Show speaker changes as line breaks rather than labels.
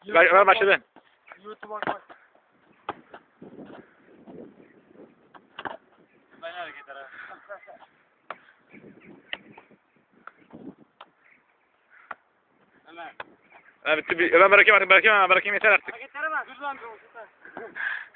Ömer başladı.
YouTube'a bak. Ben hareketler ha. Ömer.
Bitti. Ömer bırakayım artık. Bırakayım yeter artık.
Hareketlere bak. Dur lan.